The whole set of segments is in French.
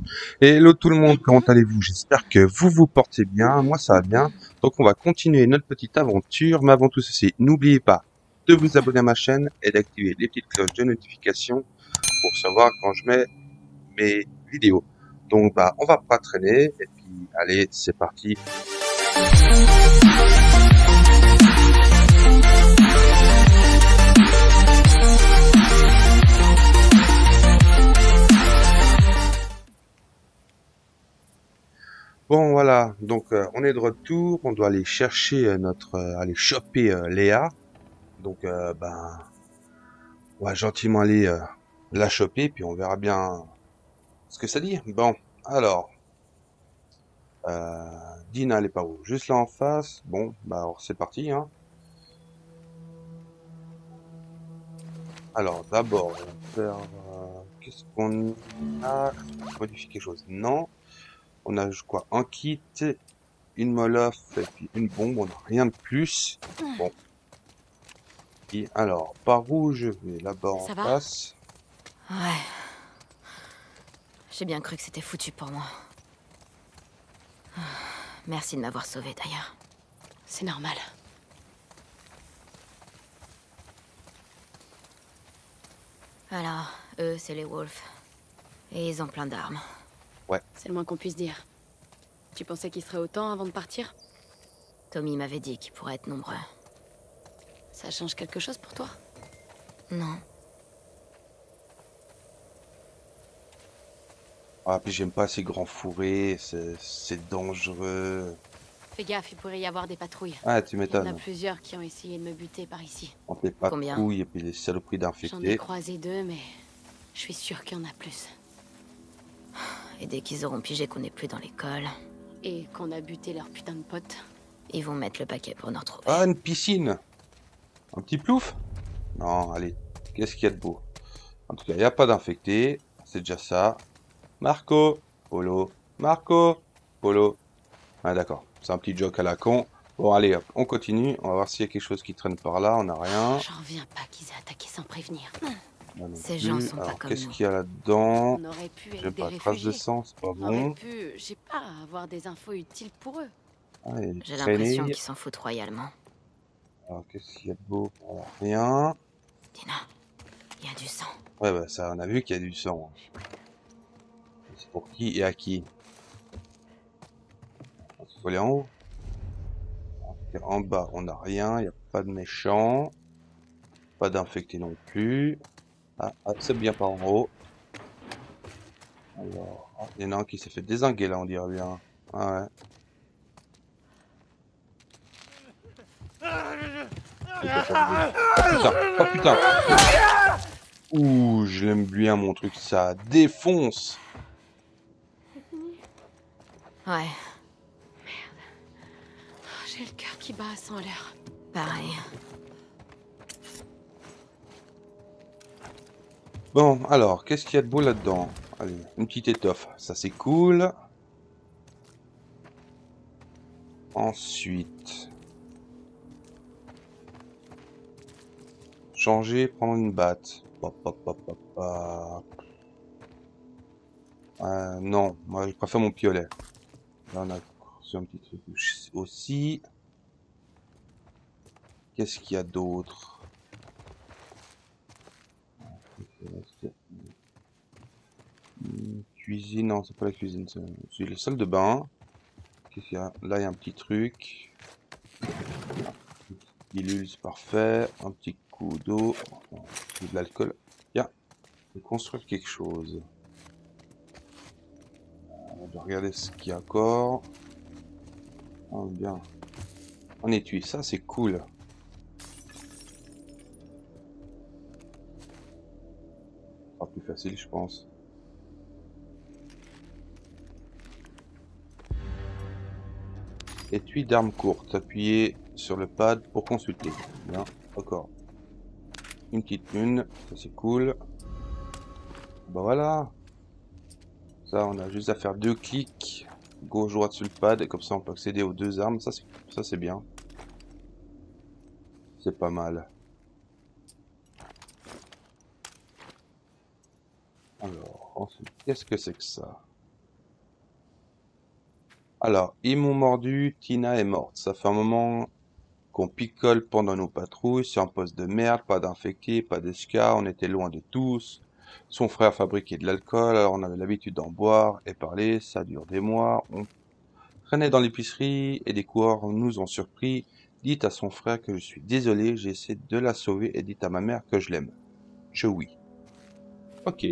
Hello tout le monde, comment allez-vous? J'espère que vous vous portez bien, moi ça va bien. Donc on va continuer notre petite aventure, mais avant tout ceci, n'oubliez pas de vous abonner à ma chaîne et d'activer les petites cloches de notification pour savoir quand je mets mes vidéos. Donc bah on va pas traîner, et puis allez, c'est parti. Bon voilà, donc on est de retour, on doit aller chercher aller choper Léa. Donc on va gentiment aller la choper, puis on verra bien ce que ça dit. Bon, alors, Dina, elle est pas où? Juste là en face. Bon, bah alors c'est parti, hein. Alors, d'abord, on va faire... qu'est-ce qu'on a? Modifier quelque chose? Non. On a, je crois, un kit, une moloff et puis une bombe. On n'a rien de plus. Bon. Et alors, par où je vais? Là-bas en Ça va? face. Ouais. J'ai bien cru que c'était foutu pour moi. Merci de m'avoir sauvé d'ailleurs. C'est normal. Alors, eux, c'est les Wolves. Et ils ont plein d'armes. Ouais. C'est le moins qu'on puisse dire. Tu pensais qu'ils seraient autant avant de partir? Tommy m'avait dit qu'ils pourraient être nombreux. Ça change quelque chose pour toi? Non. Ah, puis j'aime pas ces grands fourrés, c'est dangereux. Fais gaffe, il pourrait y avoir des patrouilles. Ah, tu Il y en a m'étonnes. plusieurs qui ont essayé de me buter par ici. On fait pas de Combien? couilles et puis les saloperies J'en ai d'infectés. croisé 2, mais je suis sûre qu'il y en a plus. Et dès qu'ils auront pigé qu'on n'est plus dans l'école, Et qu'on a buté leurs putains de potes. ils vont mettre le paquet pour nous retrouver. Ah, une piscine! Un petit plouf? Non, allez, qu'est-ce qu'il y a de beau? En tout cas, il n'y a pas d'infectés, c'est déjà ça. Marco, Polo, Marco, Polo. Ah d'accord, c'est un petit joke à la con. Bon, allez, hop, on continue. On va voir s'il y a quelque chose qui traîne par là. On n'a rien. J'en reviens pas qu'ils aient attaqué sans prévenir. Là non Ces plus. gens sont pas Alors, comme qu'est-ce nous. qu'il y a là-dedans? On aurait pu J'ai être des pas trace de réfugiés. sang, c'est pas On aurait bon. pu, je sais pas, avoir des infos utiles pour eux. Ah, il y a des J'ai l'impression traînées. qu'ils s'en foutent royalement. Alors, qu'est-ce qu'il y a de beau? Alors, rien. Dina, il y a du sang. Ouais, bah ça, on a vu qu'il y a du sang. C'est pour qui et à qui? Il faut aller en haut. En bas, on n'a rien, il n'y a pas de méchants. Pas d'infectés non plus. Ah, c'est bien par en haut. Alors, il y en a un qui s'est fait dézinguer là, on dirait bien. Ah ouais. Putain, oh putain. Ouh, je l'aime bien mon truc, ça défonce. Ouais, J'ai le cœur qui bat à 100 à l'heure. pareil. Bon, alors, qu'est-ce qu'il y a de beau là-dedans? Allez, une petite étoffe, ça c'est cool. Ensuite, changer, prendre une batte. Hop, hop, hop, hop, hop. Non, moi je préfère mon piolet. Là on a reçu un petit truc aussi. Qu'est-ce qu'il y a d'autre? Cuisine, non c'est pas la cuisine, c'est le salle de bain. Qu'est-ce qu'il y a? Là il y a un petit truc. Pilule, c'est parfait. Un petit coup d'eau. De l'alcool. Bien. Je vais construire quelque chose. On va regarder ce qu'il y a encore. Oh, bien. Un étui, ça c'est cool. Ce sera plus facile, je pense. Étui d'armes courtes. Appuyez sur le pad pour consulter. Bien, encore. Une petite lune, ça c'est cool. Bah voilà. Ça, on a juste à faire 2 clics. Gauche, droite sur le pad. Et comme ça, on peut accéder aux 2 armes. Ça c'est bien. C'est pas mal. Alors, ensuite, qu'est-ce que c'est que ça? Alors, ils m'ont mordu, Tina est morte. Ça fait un moment qu'on picole pendant nos patrouilles, sur un poste de merde, pas d'infectés, pas d'esca, on était loin de tous. Son frère fabriquait de l'alcool, alors on avait l'habitude d'en boire et parler, ça dure des mois. On traînait dans l'épicerie et des coureurs nous ont surpris. Dites à son frère que je suis désolé, j'ai essayé de la sauver et dites à ma mère que je l'aime. Je oui. Ok.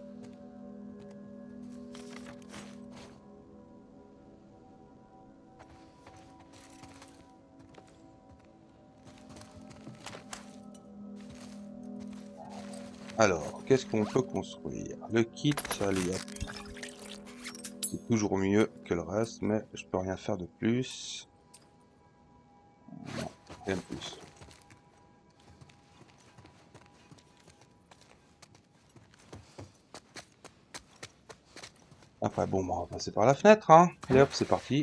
Alors, qu'est-ce qu'on peut construire? Le kit, allez hop. C'est toujours mieux que le reste, mais je peux rien faire de plus. Non, rien de plus. Après, bon, bah, on va passer par la fenêtre, hein. Et hop, c'est parti.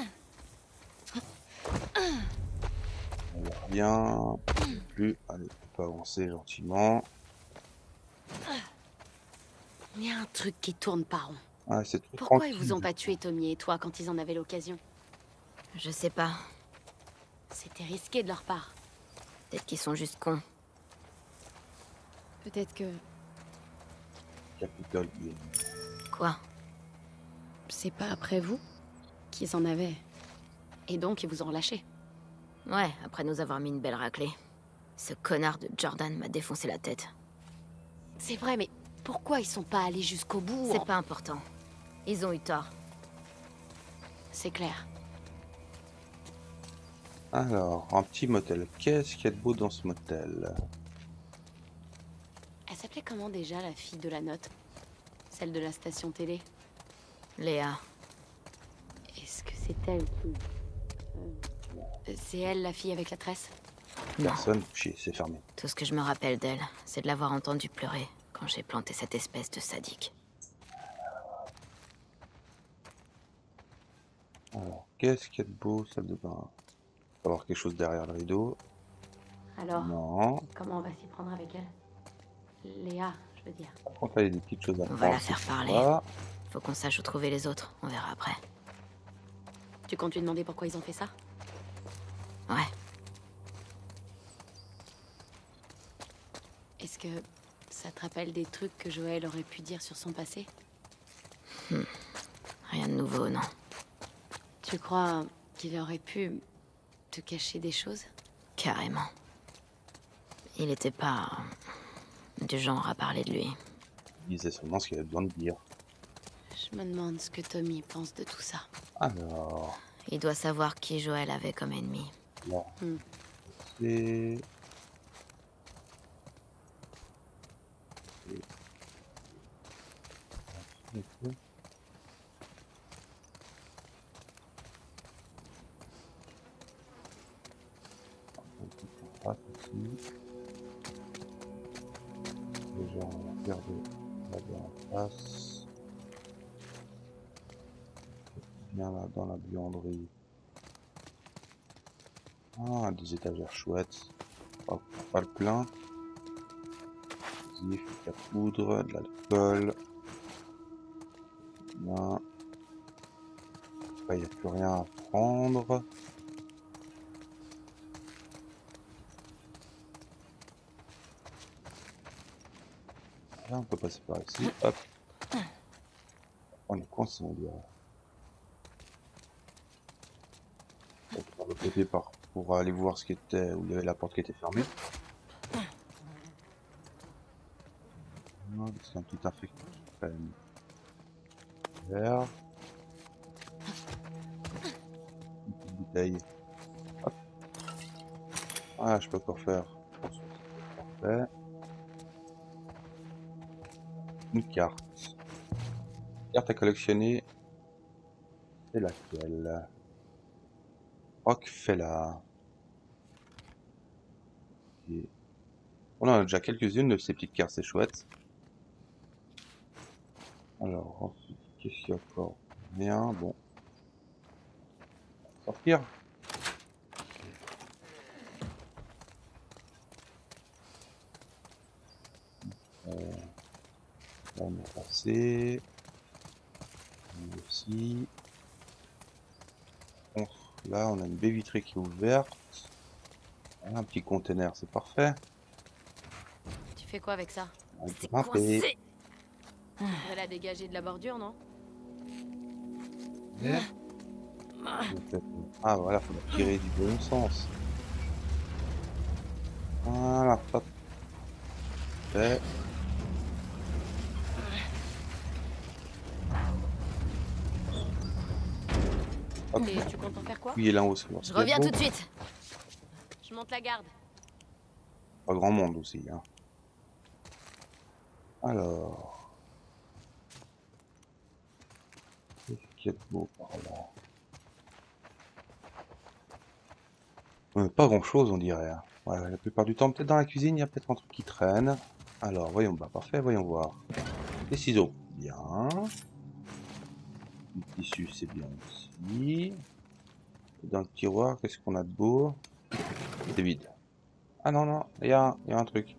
On verra bien. Plus. Allez, on peut avancer gentiment. Il y a un truc qui tourne pas rond. Ah, c'est trop Pourquoi ils tranquille. vous ont pas tué, Tommy et toi, quand ils en avaient l'occasion? Je sais pas. C'était risqué de leur part. Peut-être qu'ils sont juste cons. Peut-être que Capitole. Quoi? c'est pas après vous qu'ils en avaient. Et donc ils vous ont relâché. Ouais, après nous avoir mis une belle raclée. Ce connard de Jordan m'a défoncé la tête. C'est vrai, mais pourquoi ils sont pas allés jusqu'au bout? C'est pas important. Ils ont eu tort. C'est clair. Alors, un petit motel. Qu'est-ce qu'il y a de beau dans ce motel? Elle s'appelait comment déjà, la fille de la note? Celle de la station télé? Léa. Est-ce que c'est elle qui... c'est elle, la fille avec la tresse? Non. Personne. Chier, c'est fermé. Tout ce que je me rappelle d'elle, c'est de l'avoir entendue pleurer quand j'ai planté cette espèce de sadique. Alors, qu'est-ce qu'il y a de beau, salle de bain? Il va y avoir quelque chose derrière le rideau. Alors, Non. comment on va s'y prendre avec elle? Léa, je veux dire. Par contre, là, il y a des petites choses à On prendre. va la faire parler. Là. Faut qu'on sache où trouver les autres, on verra après. Tu comptes lui demander pourquoi ils ont fait ça? Ouais. Est-ce que ça te rappelle des trucs que Joël aurait pu dire sur son passé? Rien de nouveau, non. Tu crois qu'il aurait pu te cacher des choses? Carrément. Il était pas du genre à parler de lui. Il disait seulement ce qu'il avait besoin de dire. Je me demande ce que Tommy pense de tout ça. Alors, Il doit savoir qui Joël avait comme ennemi. là, Hmm. c'est... Déjà, on va regarder là-bas en face. Bien là, dans la buanderie. Ah, des étagères chouettes. Hop, on pas le plein. Zif, la poudre, de l'alcool. Bien. Là, il n'y a plus rien à prendre. Là, on peut passer par ici. Hop. On est coincé, on dirait. Donc, par le côté pour aller voir ce qui était, où il y avait la porte qui était fermée. C'est un petit infecté qui traîne. Vert. Une petite bouteille. Hop. Ah, je peux encore faire. Parfait. Une carte. Carte à collectionner. C'est laquelle? Rockefeller. Et... On en a déjà quelques-unes de ces petites cartes, c'est chouette. Alors, ensuite, qu'est-ce qu'il y a encore? Rien, bon. Sortir. Là, on est passé. Lui aussi. Là, on a une baie vitrée qui est ouverte. Un petit conteneur, c'est parfait. Tu fais quoi avec ça? On peut C'est grimper. coincé. Tu devrais la dégager de la bordure, non? Et- Ah voilà, faut la tirer du bon sens. Voilà, hop. Fait. Hop, Et tu comptes en faire quoi? appuyez là en haut sur le Je reviens cerveau. tout de suite. Je monte la garde. Pas grand monde aussi, hein. Alors. Qu'est-ce qu'il y a de beau par là? Pas grand chose, on dirait, hein. Ouais, la plupart du temps, peut-être dans la cuisine, il y a peut-être un truc qui traîne. Alors, voyons, bah parfait, voyons voir. Des ciseaux, bien. Du tissu, c'est bien aussi. Et dans le tiroir, qu'est-ce qu'on a de beau? C'est vide. Ah non, non, il y a un truc.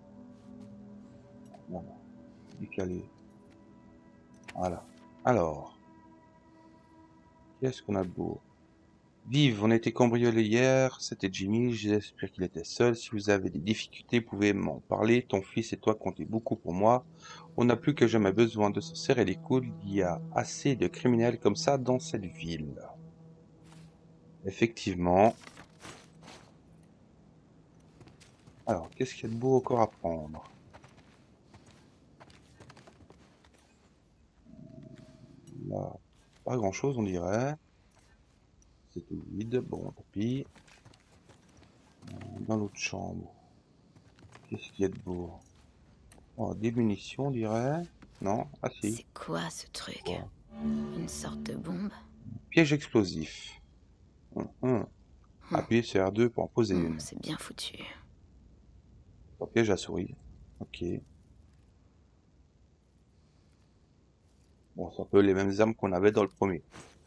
Non, non, décalé. Voilà. Alors, qu'est-ce qu'on a de beau? Vive, on a été cambriolé hier, c'était Jimmy, j'espère qu'il était seul. Si vous avez des difficultés, vous pouvez m'en parler. Ton fils et toi comptez beaucoup pour moi. On n'a plus que jamais besoin de se serrer les coudes. Il y a assez de criminels comme ça dans cette ville. Effectivement. Alors, qu'est-ce qu'il y a de beau encore à prendre? Là, pas grand-chose, on dirait. C'est tout vide. Bon, tant pis. Dans l'autre chambre, qu'est-ce qu'il y a de beau? Oh, des munitions, on dirait. Non? Ah si. C'est quoi ce truc? Quoi? Une sorte de bombe? Piège explosif. Hum. Appuyez sur R2 pour en poser une. C'est bien foutu. Pour piège à souris. Ok. Bon, c'est un peu les mêmes armes qu'on avait dans le premier.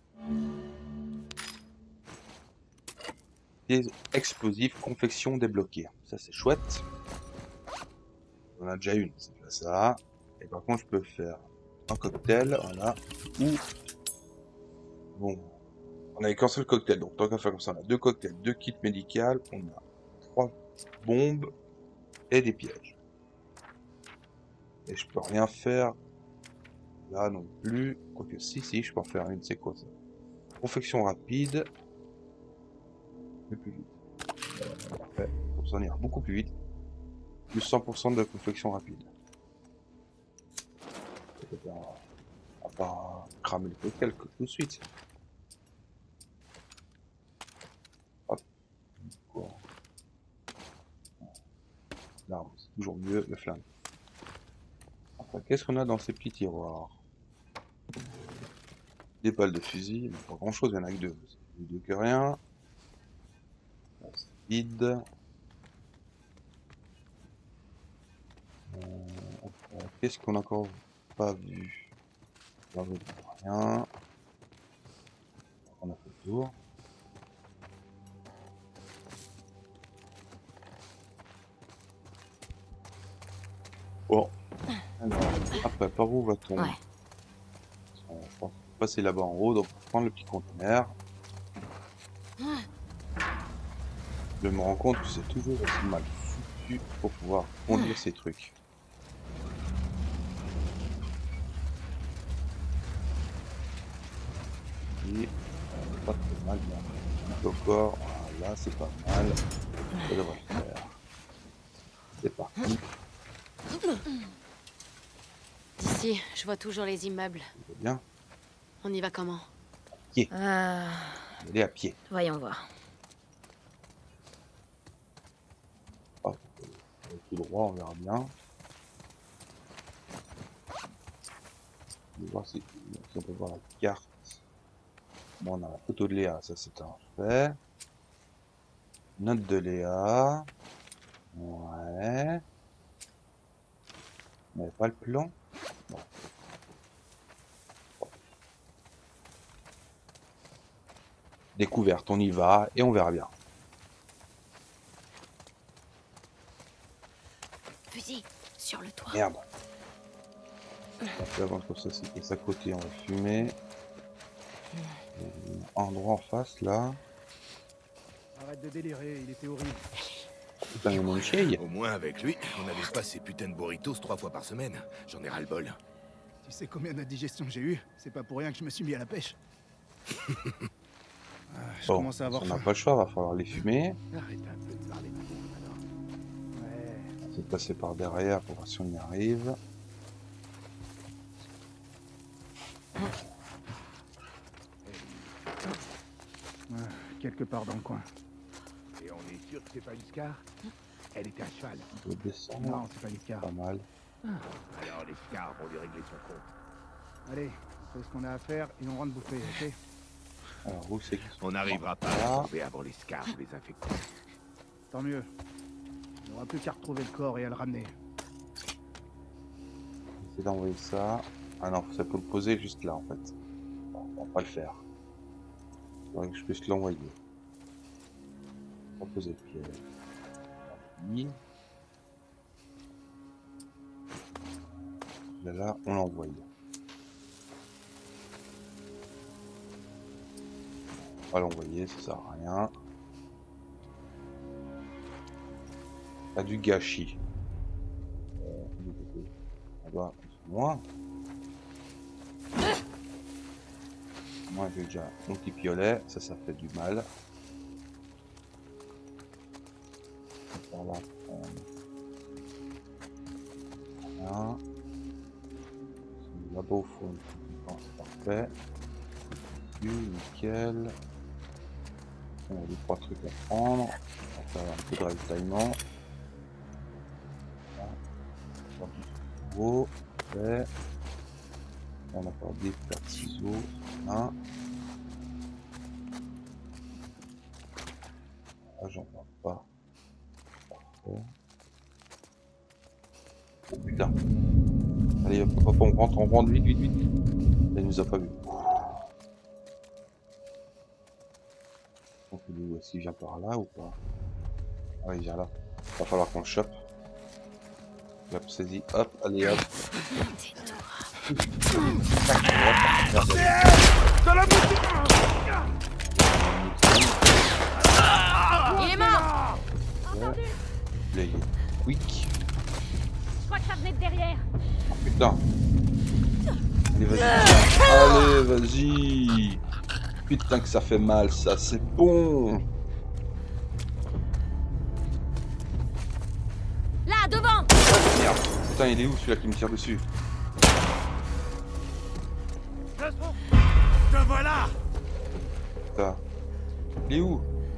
Piège explosif, confection débloquée. Ça c'est chouette. On en a déjà une, c'est déjà ça. Et par contre, je peux faire un cocktail, voilà. Ou bon, on avait qu'un seul cocktail, donc tant qu'à faire comme ça, on a deux cocktails, deux kits médicaux, on a trois bombes et des pièges. Et je peux rien faire là non plus. Quoique si, je peux en faire une, c'est quoi ça? Confection rapide. Mais plus vite. Parfait. Comme ça on ira beaucoup plus vite. Plus 100% de confection rapide. On va pas cramer le cocktail tout de suite. Hop. Quoi. L'arme, c'est toujours mieux, le flingue. Après, qu'est-ce qu'on a dans ces petits tiroirs? Des balles de fusil, mais pas grand chose, il y en a que deux. Deux que rien. Là, c'est vide. Qu'est-ce qu'on a encore pas vu? Là, rien. On a fait le tour. Bon. Alors, après, par où va-t-on? Ouais. Je pense passer là-bas en haut, donc prendre le petit conteneur. Je me rends compte que c'est toujours aussi mal foutu pour pouvoir conduire ces trucs. Et pas très mal, bien. Encore, voilà, c'est pas mal. Ça devrait le faire. C'est parti, D'ici, je vois toujours les immeubles. c'est bien. On y va comment? Euh, Aller à pied. voyons voir. Hop, tout droit, on verra bien. On va voir si on peut voir la carte. Bon, on a la photo de Léa, ça c'est un fait. Note de Léa. Ouais. Mais pas le plan. Bon. Découverte, on y va et on verra bien. Fusil, sur le toit. Merde. Avant comme ça, c'était à côté, on va fumer. Un endroit en face là. Arrête de délirer, il était horrible. Putain, il y en a une chieille. Au moins, avec lui, on n'avait pas ces putains de burritos 3 fois par semaine. J'en ai ras-le-bol. Tu sais combien d'indigestions j'ai eu? C'est pas pour rien que je me suis mis à la pêche. Je Bon, commence à avoir on n'a faim. pas le choix, va falloir les fumer. Arrête un peu de parler de con, alors. Ouais. On va passer par derrière pour voir si on y arrive. Quelque part dans le coin. Et on est sûr que c'est pas une scar? Elle était à cheval. On peut descendre. Non, c'est pas l'Iscar. Pas mal. Alors les scars vont lui régler son compte. Allez, on fait ce qu'on a à faire et on rentre bouffer, ok? Alors où c'est qu'ils sont? On n'arrivera pas Là. à trouver avant les scars ou les infectés. Tant mieux. On n'aura plus qu'à retrouver le corps et à le ramener. Essayer d'envoyer ça. Ah non, ça peut le poser juste là en fait. Bon, on va pas le faire. Il faudrait que je puisse l'envoyer. Proposer le piège. Oui. Là, on l'envoie. On va l'envoyer, ça sert à rien. Pas du gâchis. Là-bas, moins. Moi j'ai déjà mon petit piolet, ça fait du mal. Par là, voilà. Là-bas au fond, bon, c'est parfait. Nickel. On a 2-3 trucs à prendre. On va faire un peu de ravitaillement. Gros, fait. On a encore des paires de ciseaux. Là, j'en vois pas. Parfait. Oh putain. Allez hop, hop, on rentre vite, vite, vite. Là, il nous a pas vu. Donc lui aussi vient par là ou pas? Ah il vient là. Va falloir qu'on le chope. Hop, saisis, hop, allez hop. Il est mort! Là il est quick. Je crois que ça venait de derrière. Oh, putain. Allez vas-y. Allez vas-y. Putain que ça fait mal ça, c'est bon. Là, devant! Merde. Putain il est où celui-là qui me tire dessus? Te voilà! Putain. Il est où?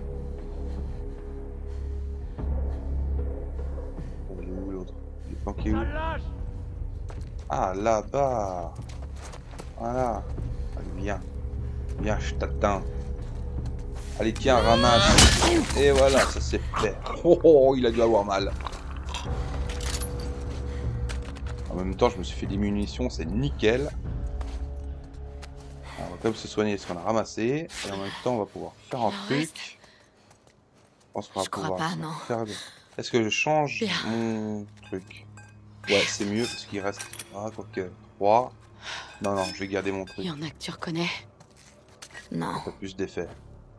Il est où l'autre? Il est planqué où? Ah là-bas. Voilà. Allez viens. Viens, je t'atteins. Allez tiens, ramasse. Et voilà, ça c'est fait. Oh, oh, il a dû avoir mal. En même temps, je me suis fait des munitions, c'est nickel. Alors, on va quand même se soigner ce qu'on a ramassé. Et en même temps, on va pouvoir faire un truc. Je pense qu'on va Je crois pouvoir pas, non. faire... Est-ce que je change Bien. mon truc? Ouais, c'est mieux parce qu'il reste... Ah, quoique... 3. Non, non, je vais garder mon Il truc. y en a que tu reconnais. Non. Ça fait plus d'effet.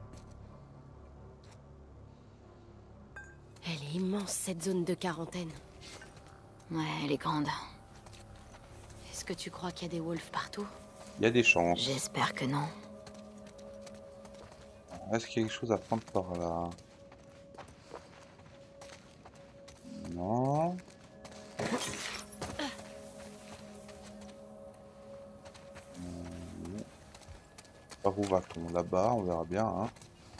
Elle est immense, cette zone de quarantaine. Ouais, elle est grande. Est-ce que tu crois qu'il y a des wolves partout? Il y a des chances. J'espère que non. Est-ce qu'il y a quelque chose à prendre par là? Non. Par où va-t-on? Là-bas, on verra bien. Hein.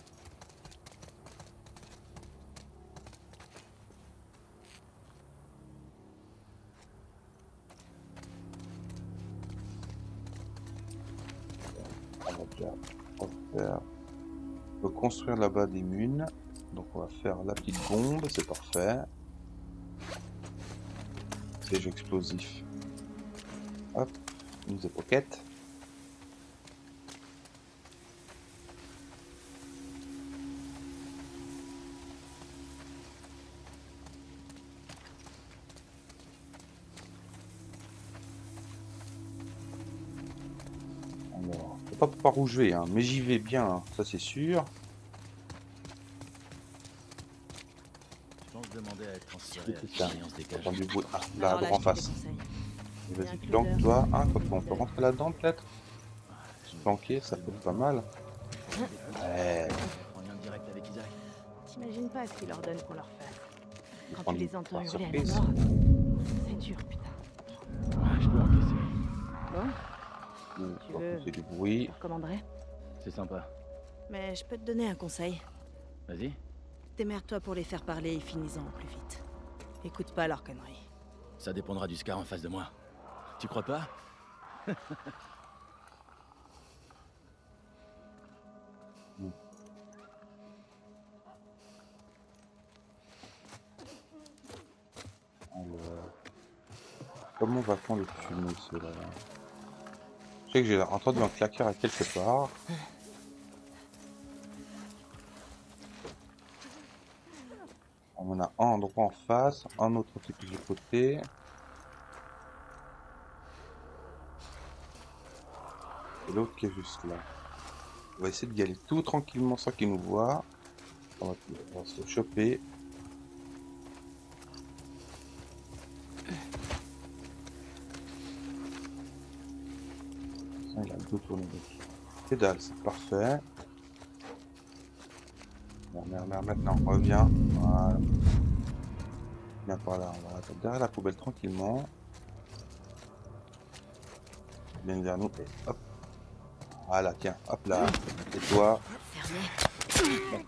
On va déjà refaire. On peut construire là-bas des munes. Donc on va faire la petite bombe, c'est parfait. Piège explosif. Hop, une the pocket. Alors, pas par où je vais, hein, mais j'y vais bien, hein, ça c'est sûr. Je pense demander à être transféré à la C'est ça. surveillance des cages. J'entends du bruit. Ah, là, Alors là, en je te face. déconseille. Et Il y a vas-y, un planque closer, toi. Ah, un quoi qu'on peut closer. rentrer là-dedans peut-être. Je me Planquer, ça peut être pas mal. Ouais. En lien direct avec Isaac. T'imagines pas ce qu'ils leur donnent pour leur faire. Je vais Quand prendre tu une les entends petite hurler à la surprise. mort, c'est dur, putain. Je peux encaisser. Bon, Tu veux- fait du bruit. je recommanderais. C'est sympa. Mais je peux te donner un conseil. Vas-y. Démerde-toi pour les faire parler et finis-en au plus vite. Écoute pas leurs conneries. Ça dépendra du scar en face de moi. Tu crois pas? Alors, comment va-t-on le fumer cela? Je sais que j'ai entendu un claqueur à quelque part. On en a un endroit en face, un autre un petit peu de côté. Et l'autre qui est juste là. On va essayer d'y aller tout tranquillement sans qu'il nous voit. On va se choper. Il a le dos tourné donc. Pédale, c'est parfait. Bon, merde, maintenant, reviens. Voilà. Viens par là, on va attendre derrière la poubelle tranquillement. Viens vers nous et hop. Voilà, tiens, hop là. Et toi. Fermé.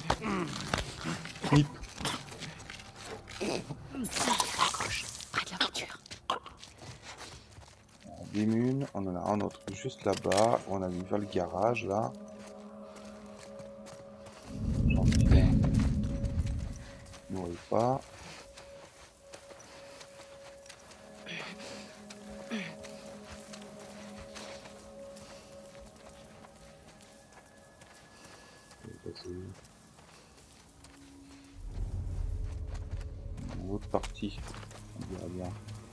Snip. Accroche. Près de la voiture. On démune, on en a un autre juste là-bas. On a vu vers le garage là. Gentil. Ne voyez pas. Autre partie, on dirait bien.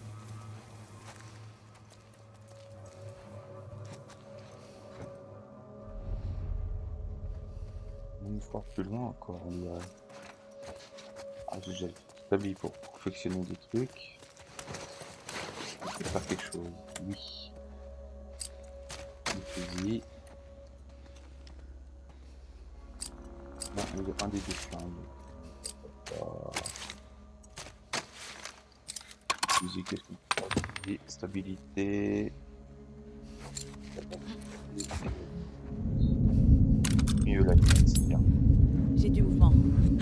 Une fois plus loin encore, on dirait. Ah, j'ai déjà établi pour perfectionner des trucs. Je vais faire quelque chose, oui. Un fusil. Bon, un des deux flingues. Fusil, qu'est-ce qu'on peut faire? Stabilité. Mieux la tête, c'est bien. J'ai du mouvement.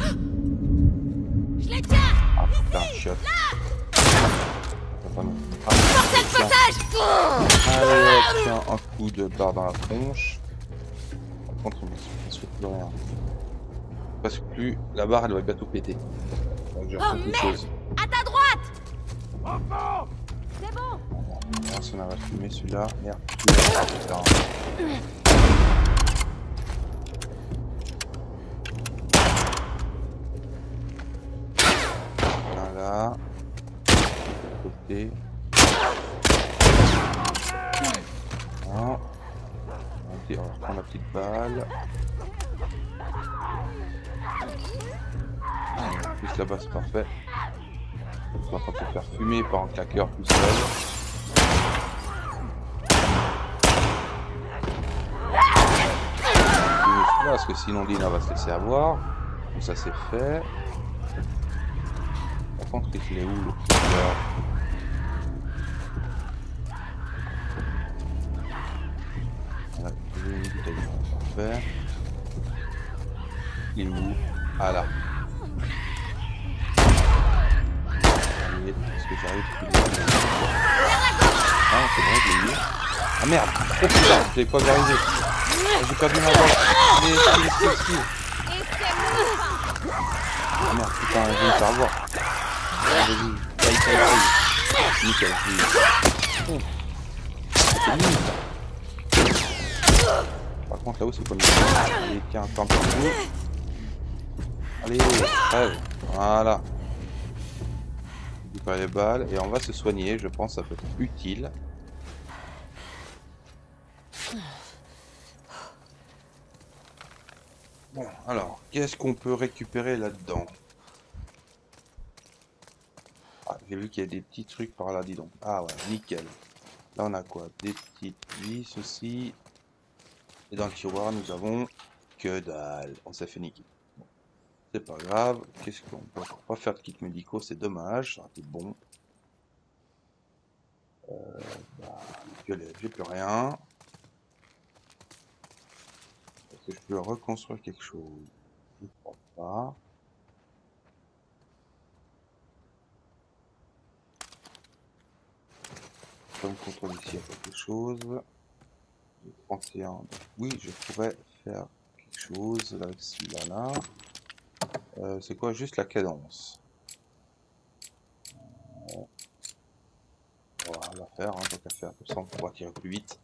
Je les tiens. Ah putain, shot. Forcez le passage. Allez, tiens, un coup de barre dans la tronche. Par contre, on ne se fait plus rien. Parce que plus, la barre elle va bientôt péter. Donc, je Oh, refais quelque merde. chose. À ta droite. C'est bon. Ah, ça va fumer celui-là. Merde. Ah, putain. Voilà. Côté. Non. On va reprendre la petite balle. En plus là-bas c'est parfait. On va pas se faire fumer par un claqueur tout seul. Parce que sinon Dina va se laisser avoir. Donc ça c'est fait. Par contre il est où le claqueur? Voilà, une bouteille, parfait. Il est où? Ah là. Allez, est-ce que j'arrive plus loin? Ah c'est bon, je l'ai eu. Ah merde! Oh putain, je l'ai pas arrivé. J'ai perdu ma balle. Allez, ah merde, putain, je vais me faire avoir. Vas-y, aïe. Nickel, oui. C'est nul, ça. Par contre, là-haut, c'est pas mieux. Allez, tiens, un peu plus. Allez, crève. Voilà. On récupère les balles et on va se soigner. Je pense que ça peut être utile. Bon, alors, qu'est-ce qu'on peut récupérer là-dedans? Ah, j'ai vu qu'il y a des petits trucs par là, dis donc. Ah ouais, nickel. Là, on a quoi? Des petites vis aussi. Et dans le tiroir, nous avons que dalle. On s'est fait niquer. Bon, c'est pas grave. Qu'est-ce qu'on peut encore pas faire de kits médicaux? C'est dommage. Ça aurait été bon. Bah, j'ai plus rien. Est-ce que je peux reconstruire quelque chose? Je ne crois pas. Comme contrôle ici, il y a quelque chose. J'ai 31. Donc oui, je pourrais faire quelque chose avec celui-là là. C'est quoi juste la cadence? On va la faire, hein, tant qu'à faire, comme ça on pourra tirer plus vite.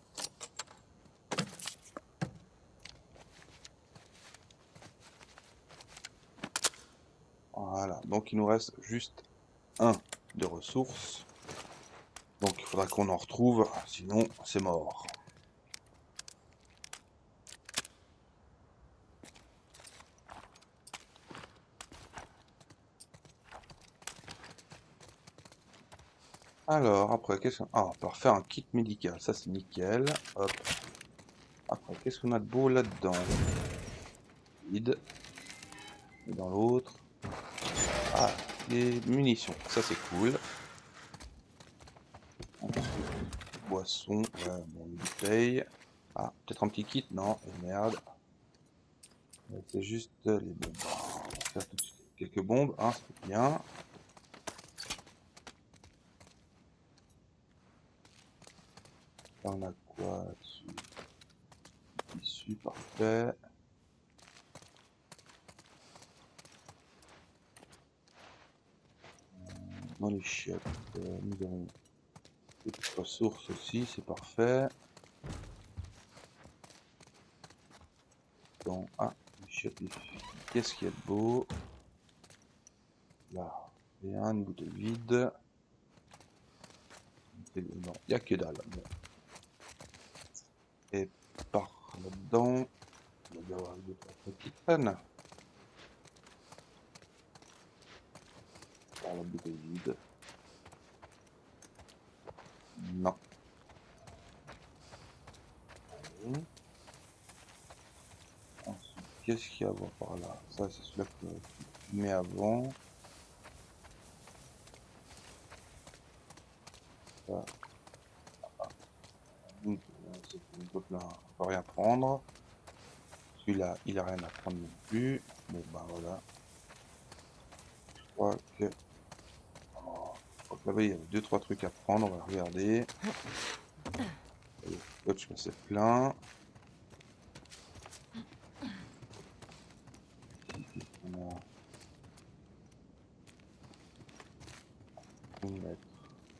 Voilà, donc il nous reste juste un de ressources. Donc il faudra qu'on en retrouve, sinon c'est mort. Alors, après, qu'est-ce qu'on... Ah, on peut refaire un kit médical, ça c'est nickel. Hop. Après, qu'est-ce qu'on a de beau là-dedans? Vide. Et dans l'autre... Ah, des munitions, ça c'est cool. Ensuite, boisson, ouais, bon, une bouteille. Ah, peut-être un petit kit? Non, et merde. C'est juste les bombes. On va faire tout de suite quelques bombes, hein, c'est bien. Là, on a quoi là-dessus? Tissu, parfait. Dans les chiottes, nous avons des petites ressources aussi, c'est parfait. Dans les chiottes, qu'est-ce qu'il y a de beau? Là, rien, une bouteille vide. Non, il n'y a que dalle. Bon. Et par là-dedans, il va y avoir deux trucs qui traînent. Par la bouteille vide. Non. Ensuite, qu'est-ce qu'il y a à voir par là? Ça, c'est celui-là que je mets avant. Ça. Là, on va rien prendre. Celui-là, il a rien à prendre non plus. Bon, bah voilà. Je crois que... Oh, je crois que là-bas, il y avait 2-3 trucs à prendre. On va regarder. Le scotch, c'est plein. On a... Une lettre.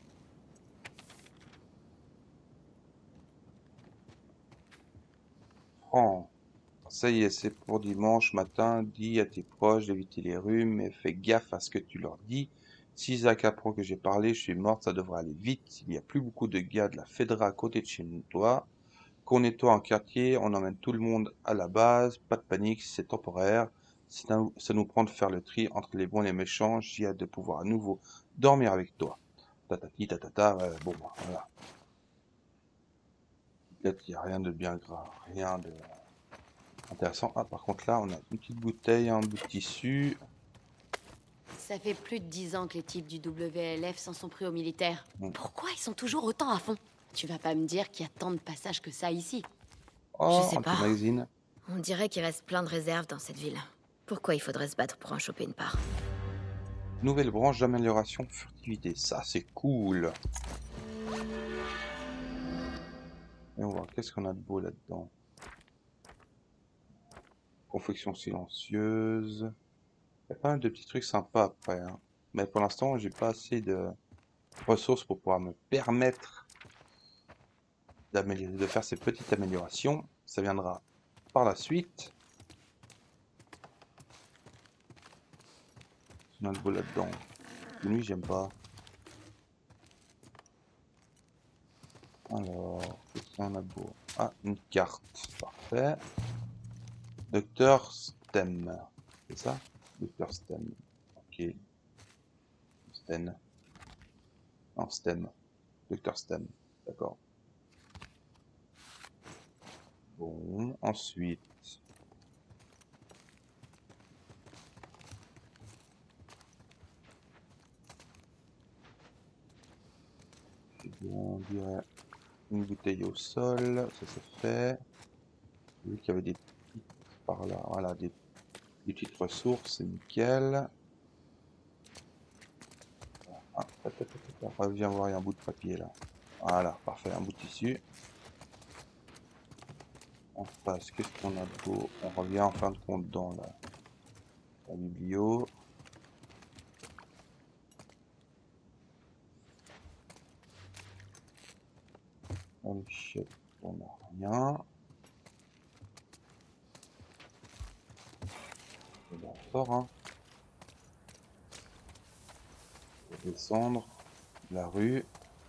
Prends. Ça y est, c'est pour dimanche matin. Dis à tes proches d'éviter les rhumes, mais fais gaffe à ce que tu leur dis. Si Zach apprend que j'ai parlé, je suis morte, ça devrait aller vite. Il n'y a plus beaucoup de gars de la Fedra à côté de chez toi. Qu'on nettoie en quartier, on emmène tout le monde à la base. Pas de panique, c'est temporaire. Ça nous prend de faire le tri entre les bons et les méchants. J'ai hâte de pouvoir à nouveau dormir avec toi. Tatati, tatata, ouais, bon, bah, voilà. Peut-être qu'il n'y a rien de bien grave, rien de... intéressant. Ah, par contre, là, on a une petite bouteille, un bout de tissu. Ça fait plus de 10 ans que les types du WLF s'en sont pris aux militaires. Mm. Pourquoi ils sont toujours autant à fond? Tu vas pas me dire qu'il y a tant de passages que ça ici? Oh, Je sais un petit pas. magazine. On dirait qu'il reste plein de réserves dans cette ville. Pourquoi il faudrait se battre pour en choper une part? Nouvelle branche d'amélioration furtivité. Ça, c'est cool. Et on va voir, qu'est-ce qu'on a de beau là-dedans? Confection silencieuse. Il y a pas mal de petits trucs sympas après, hein. Mais pour l'instant, j'ai pas assez de ressources pour pouvoir me permettre de faire ces petites améliorations. Ça viendra par la suite. On a le beau là-dedans. Lui, j'aime pas. Alors, qu'est-ce qu'on a de beau? Ah, une carte. Parfait. Docteur Stem. C'est ça? Docteur Stem. Ok. Stem. Non, Stem. Docteur Stem. D'accord. Bon, ensuite. On dirait une bouteille au sol, ça c'est fait. Vu qu'il y avait des petites par là, voilà, des petites ressources, c'est nickel. Ah, on revient voir, il y a un bout de papier là. Voilà, parfait, un bout de tissu. En face, qu'est-ce qu'on a de beau? On revient en fin de compte dans la biblio. On achète, on n'a rien. On sort, hein. On va descendre la rue.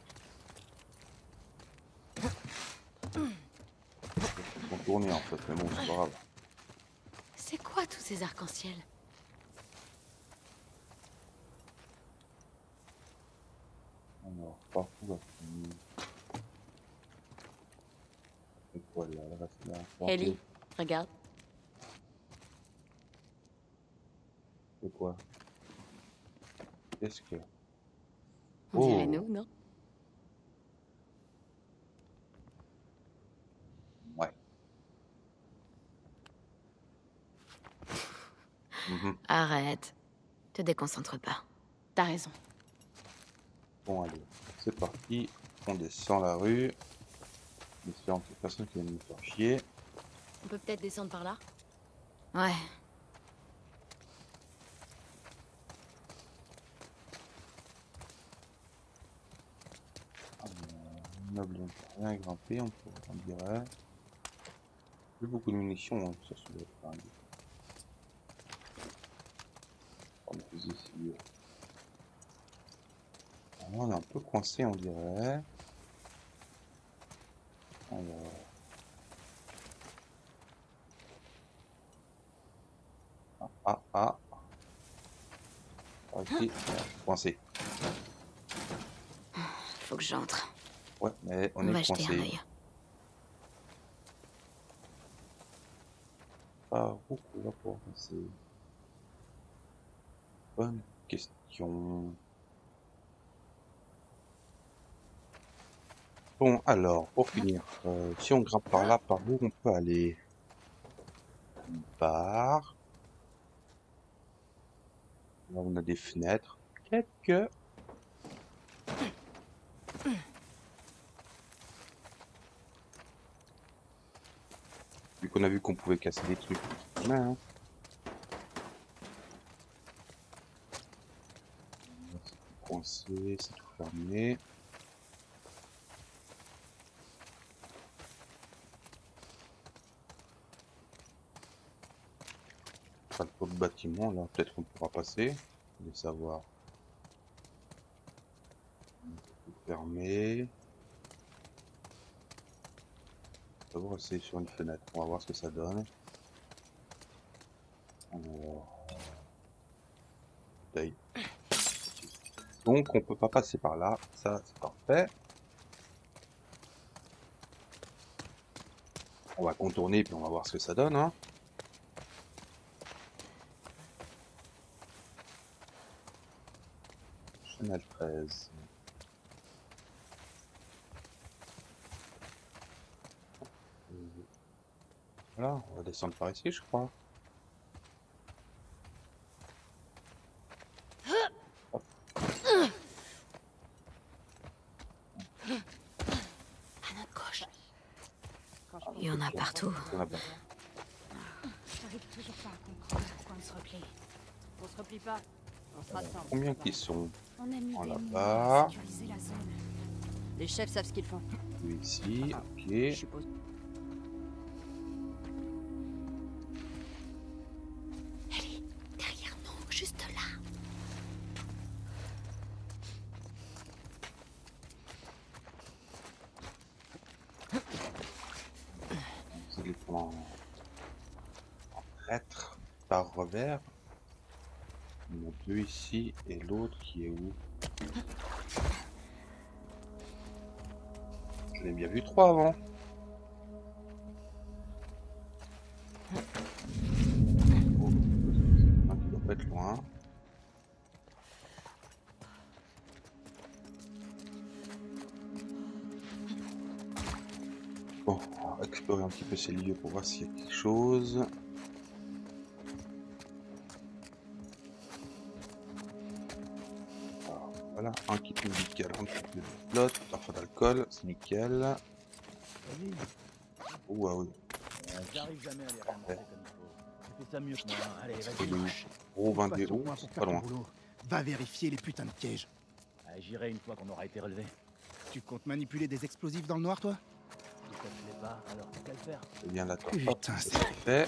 Ils sont tournés en fait, mais bon, c'est pas grave. C'est quoi tous ces arcs-en-ciel? Alors, partout là. C'est quoi là? Là, c'est là. Ellie, regarde. C'est quoi? Qu'est-ce que... On dirait nous, non? Ouais. Arrête. Te déconcentre pas. T'as raison. Bon, allez, c'est parti. On descend la rue. Espérons que personne qui vienne nous faire chier. On peut peut-être descendre par là? Ouais. Immeuble, on peut rien grimper, on dirait. Plus beaucoup de munitions, hein, ça se doit être dingue. On est plus ici. Alors, on est un peu coincé, on dirait. Alors... Ah. Ok, coincé. Faut que j'entre. Ouais, mais on On va est jeter un coincé. œil. Par où on va pouvoir passer? Bonne question. Bon, alors, pour finir, si on grimpe par là, par où on peut aller? Bar. Là, on a des fenêtres. Quelques. Vu qu'on a vu qu'on pouvait casser des trucs. Ouais, hein. C'est tout coincé, c'est tout fermé. Pas de autre bâtiment, là, peut-être qu'on pourra passer. Je voulais savoir. Tout fermé. D'abord essayer sur une fenêtre, on va voir ce que ça donne. Alors... Taille. Donc on peut pas passer par là, ça c'est parfait. On va contourner puis on va voir ce que ça donne, hein. Chanel 13. Voilà, on va descendre par ici, je crois. Hop. À notre gauche. Il y en a partout. Il y en a plein. J'arrive toujours pas à comprendre pourquoi on se replie. On se replie pas. On se rassemble. Combien qui sont? On a mis En des là-bas. mois à sécuriser la zone. Les chefs savent ce qu'ils font. Lui ici, ok. Je suppose. Ellie, derrière nous, juste là. C'est les plans. Prêtre par revers. Il y en a deux ici et l'autre qui est où? Je l'ai bien vu 3 avant. Oh, il doit pas être loin. Bon, on va explorer un petit peu ces lieux pour voir s'il y a quelque chose. Alors, voilà, un kit médical, un petit peu de flotte, enfin d'alcool, c'est nickel. Vas-y, Oh, ah oui, j'arrive jamais à les ramasser comme il faut. Tu fais ça mieux que moi. Allez, il vas-y. est où? Gros 20 Passe ton oh, coin c'est pour pas faire ton loin. boulot. Va vérifier les putains de pièges. Ah, j'irai une fois qu'on aura été relevé. Tu comptes manipuler des explosifs dans le noir, toi? Si ça te plaît pas, alors qu'à le faire. C'est bien la torre. Putain, c'est c'est... fait.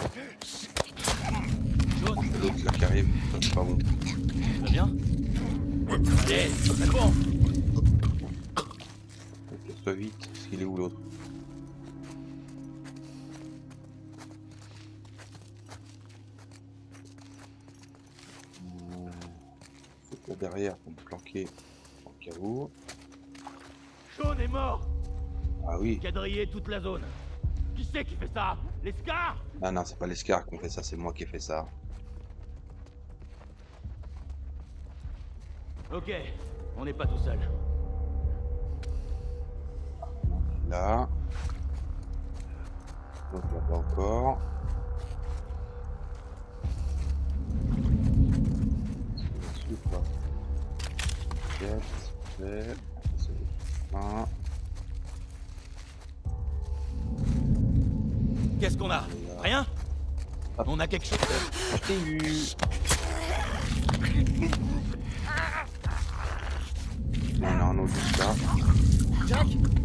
L'autre là qui arrive, c'est pas bon. Tu vas bien? Allez, c'est bon. Casse-toi vite, parce qu'il est où l'autre? Faut là derrière pour me planquer en cas où. Sean est mort. Ah oui. Quadriller toute la zone. Qui c'est qui fait ça? Les Scars? Ah non, c'est pas les Scars qui ont fait ça, c'est moi qui ai fait ça. Ok, on n'est pas tout seul. Là. Donc là-bas encore. Dessus ou pas? Fait. C'est fin. Qu'est-ce qu'on a? Rien? Hop. On a quelque chose. Je t'ai eu. Il y en a un autre juste là. Jack?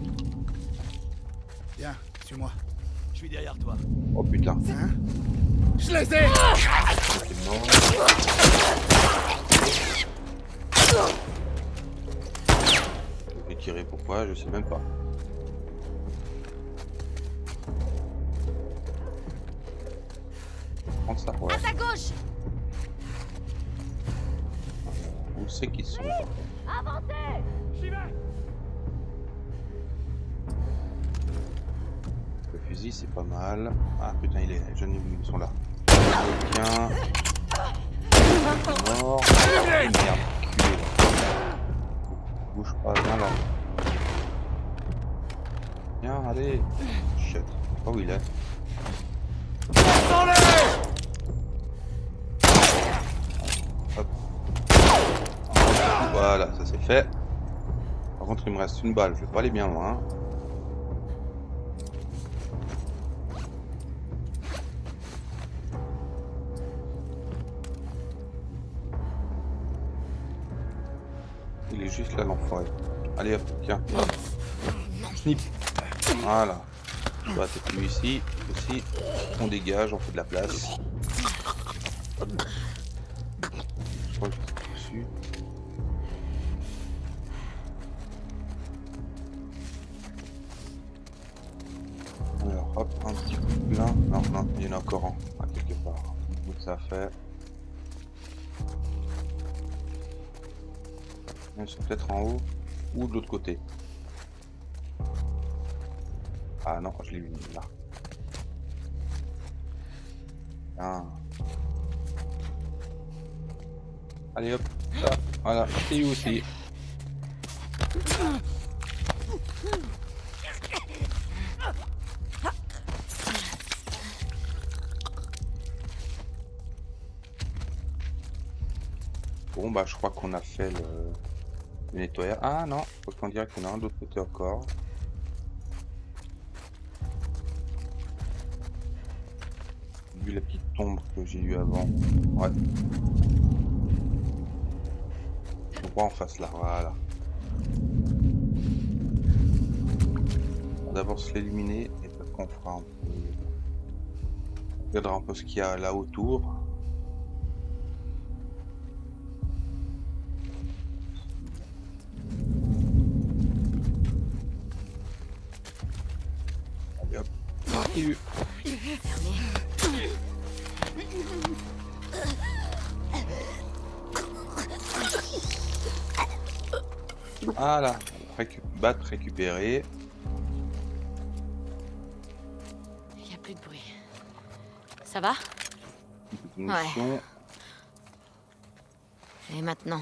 Viens, suis-moi. Je suis derrière toi. Oh putain. Hein? Je les ai! C'est mort. Je vais tirer pourquoi, je sais même pas. Prends ça, ouais. À ta gauche! Où c'est qu'ils sont? Avancez! J'y vais! Le fusil c'est pas mal. Ah putain il est. J'en ai vu, ils sont là. Tiens. Mort. Merde. Culé. Bouge pas, viens là. Viens, allez. Shit. Oh où il est. Hop. Voilà, ça c'est fait. Par contre il me reste une balle, je vais pas aller bien loin. Il est juste là l'enfoiré. Allez hop, tiens. Snip. Voilà. Toi t'es plus ici. Ici. On dégage, on fait de la place. Je crois que je suis dessus. Alors hop, un petit coup plein. Non, non, il y en a encore un. À quelque part. Donc ça fait. Ils sont peut-être en haut ou de l'autre côté. Ah non, je l'ai vu là. Ah. Allez hop, ça, voilà, c'est lui aussi. Bon bah je crois qu'on a fait le nettoyage. Ah non, faut qu'on dirait qu'il y en a un de l'autre côté encore. Vu la petite tombe que j'ai eue avant. Ouais. Je vois en face là, voilà. On va d'abord se l'éliminer et puis après on fera un peu. On regardera un peu ce qu'il y a là autour. Allez hop. Voilà, battre, récupérer. Il n'y a plus de bruit. Ça va? Petite munition. Et maintenant?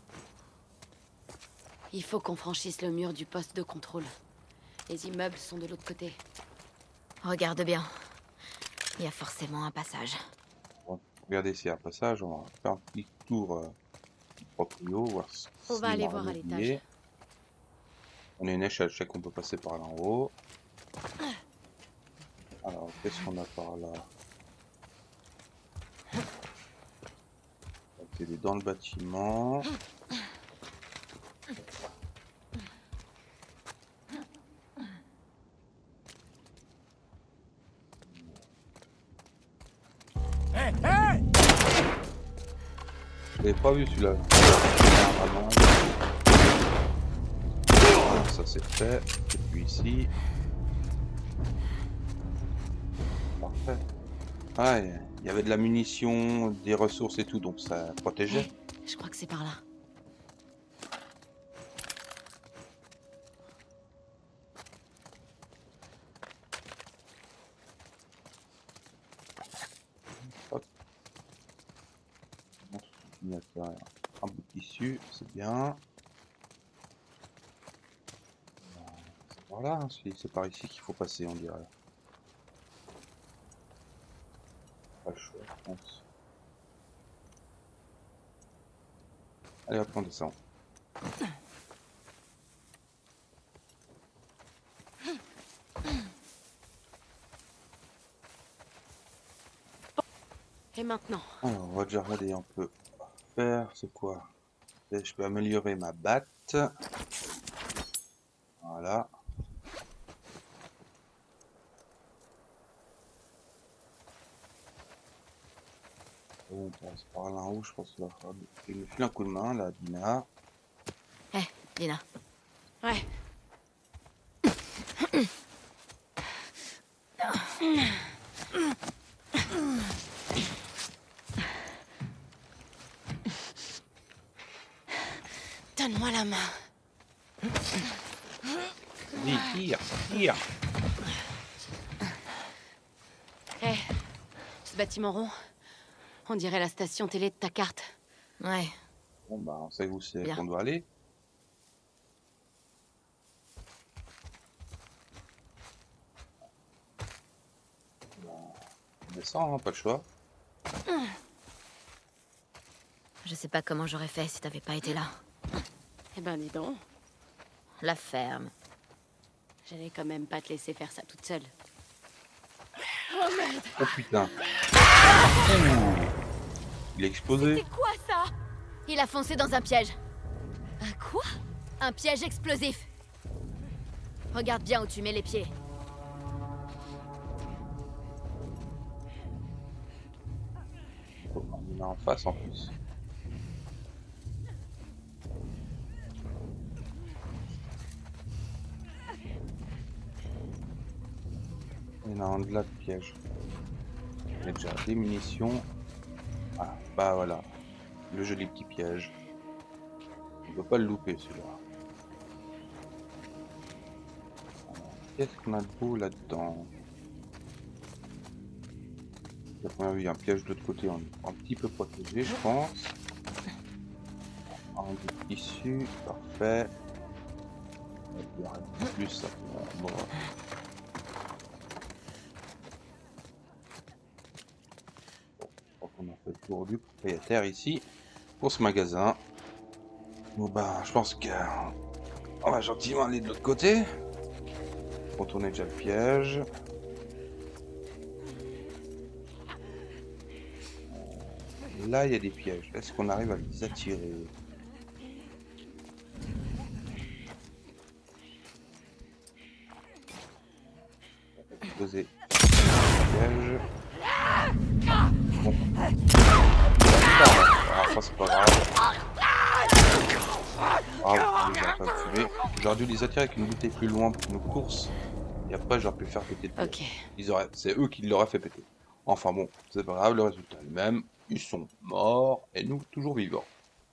Il faut qu'on franchisse le mur du poste de contrôle. Les immeubles sont de l'autre côté. Regarde bien. Il y a forcément un passage. Bon, regardez s'il y a un passage, on va faire un petit tour du proprio, voir si On va aller a voir à rien oublié. l'étage. On a une échelle, je sais qu'on peut passer par là en haut. Alors, qu'est-ce qu'on a par là? Ok, il est dans le bâtiment. Je l'avais pas vu celui-là. Normalement. Voilà, ça c'est fait. Et puis ici. Parfait. Ah, il y avait de la munition, des ressources et tout, donc ça protégeait. Je crois que c'est par là. Un bout de tissu, c'est bien. Voilà, c'est par ici qu'il faut passer, on dirait. Pas le choix, je pense. Allez, hop, on descend. Et maintenant? Alors, on va déjà regarder un peu. Faire, c'est quoi? Je peux améliorer ma batte. Voilà. On passe par là en haut, je pense qu'il va falloir qu'il me file un coup de main, là, Dina. Dina. Ouais. Donne-moi la main. Dis, tire. Hé, ce bâtiment rond, on dirait la station télé de ta carte. Ouais. Bon, bah, on sait où c'est Bien. qu'on doit aller. On descend, hein, pas le choix. Je sais pas comment j'aurais fait si t'avais pas été là. Eh ben, dis donc, La ferme. j'allais quand même pas te laisser faire ça toute seule. Oh putain. Ouh. Il a explosé. Quoi ça? Il a foncé dans un piège. Un quoi? Un piège explosif. Regarde bien où tu mets les pieds. Oh, il est en face en plus. Il y en a un de là de piège. Il y a déjà des munitions. Ah, bah voilà. Le joli petit piège. On ne peut pas le louper celui-là. Qu'est-ce qu'on a de beau là-dedans? La première vue, il y a un piège de l'autre côté, on est un petit peu protégé, je pense. Un bout de tissu, parfait. Il y aura plus ça. Bon. On a fait le tour du propriétaire ici pour ce magasin. Bon bah, je pense qu'on va gentiment aller de l'autre côté. Contourner déjà le piège. Là, il y a des pièges. Est-ce qu'on arrive à les attirer? Poser piège. Bon. Ah, ça c'est pas grave. Ah, j'aurais dû les attirer avec une bouteille plus loin pour nos courses. Et après, j'aurais pu faire péter le piège. Ok. C'est eux qui l'auraient fait péter. Enfin bon, c'est pas grave, le résultat est le même. Ils sont morts et nous toujours vivants.